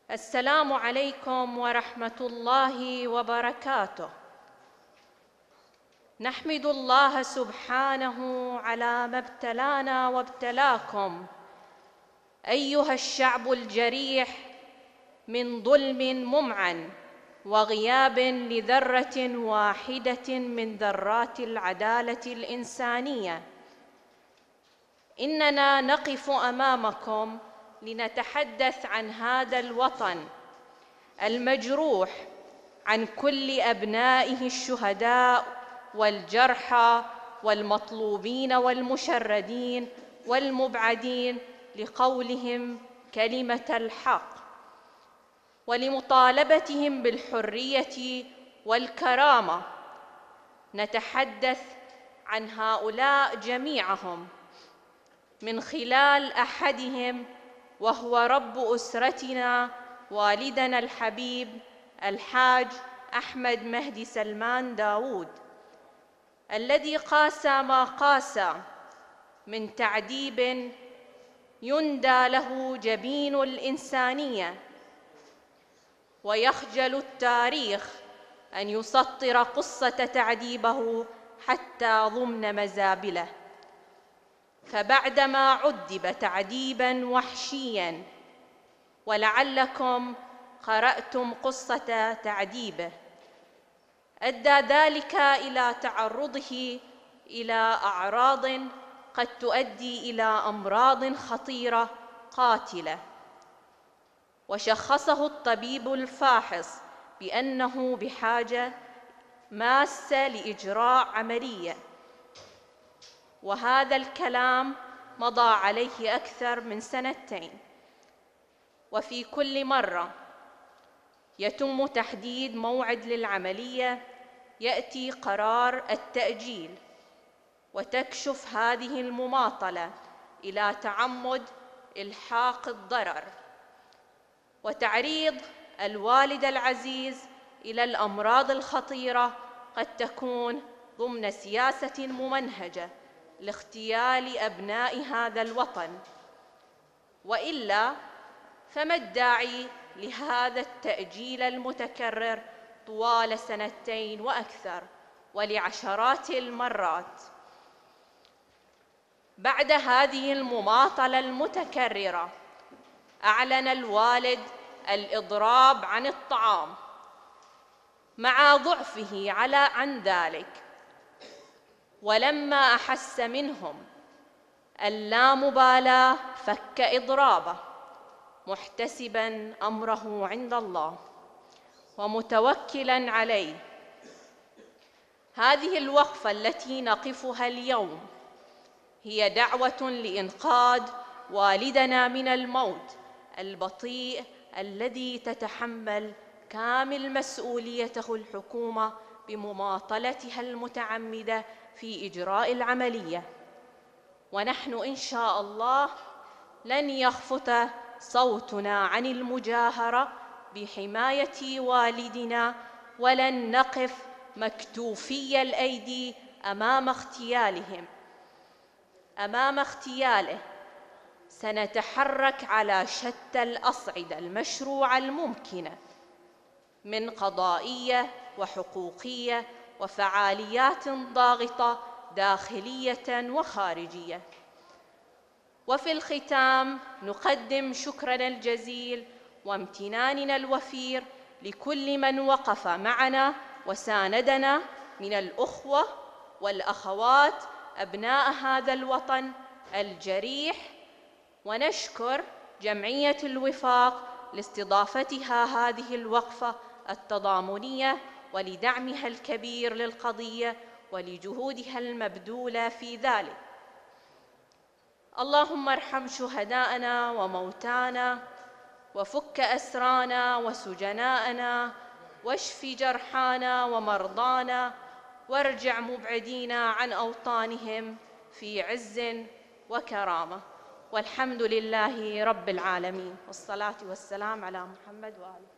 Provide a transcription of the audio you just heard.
السلام عليكم ورحمة الله وبركاته. نحمد الله سبحانه على ما ابتلانا وابتلاكم أيها الشعب الجريح من ظلم ممعن وغياب لذرة واحدة من ذرات العدالة الإنسانية. إننا نقف أمامكم لنتحدث عن هذا الوطن المجروح، عن كل أبنائه الشهداء والجرحى والمطلوبين والمشردين والمبعدين لقولهم كلمة الحق، ولمطالبتهم بالحرية والكرامة. نتحدث عن هؤلاء جميعهم من خلال أحدهم، وهو رب أسرتنا والدنا الحبيب الحاج أحمد مهدي سلمان داود، الذي قاسى ما قاسى من تعذيب يندى له جبين الإنسانية، ويخجل التاريخ أن يسطر قصة تعذيبه حتى ضمن مزابله. فبعدما عذب تعذيباً وحشياً، ولعلكم قرأتم قصة تعذيبه، أدى ذلك إلى تعرضه إلى أعراض قد تؤدي إلى أمراض خطيرة قاتلة، وشخصه الطبيب الفاحص بأنه بحاجة ماسة لإجراء عملية. وهذا الكلام مضى عليه أكثر من 2 سنين، وفي كل مرة يتم تحديد موعد للعملية يأتي قرار التأجيل، وتكشف هذه المماطلة إلى تعمد إلحاق الضرر وتعريض الوالد العزيز إلى الأمراض الخطيرة، قد تكون ضمن سياسة ممنهجة لاغتيال أبناء هذا الوطن. وإلا فما الداعي لهذا التأجيل المتكرر طوال 2 سنين وأكثر ولعشرات المرات؟ بعد هذه المماطلة المتكررة أعلن الوالد الإضراب عن الطعام مع ضعفه عن ذلك، ولما أحس منهم اللامبالاة فك إضرابه، محتسباً أمره عند الله ومتوكلاً عليه. هذه الوقفة التي نقفها اليوم هي دعوة لإنقاذ والدنا من الموت البطيء الذي تتحمل كامل مسؤوليته الحكومة بمماطلتها المتعمدة في إجراء العملية. ونحن إن شاء الله لن يخفت صوتنا عن المجاهرة بحماية والدنا، ولن نقف مكتوفي الأيدي أمام اغتياله. سنتحرك على شتى الأصعدة المشروعة الممكنة، من قضائية وحقوقية وفعاليات ضاغطة داخلية وخارجية. وفي الختام نقدم شكرنا الجزيل وامتناننا الوفير لكل من وقف معنا وساندنا من الأخوة والأخوات أبناء هذا الوطن الجريح، ونشكر جمعية الوفاق لاستضافتها هذه الوقفة التضامنية ولدعمها الكبير للقضية ولجهودها المبذولة في ذلك. اللهم ارحم شهداءنا وموتانا، وفك أسرانا وسجناءنا، واشف جرحانا ومرضانا، وارجع مبعدينا عن أوطانهم في عز وكرامة. والحمد لله رب العالمين، والصلاة والسلام على محمد وآله.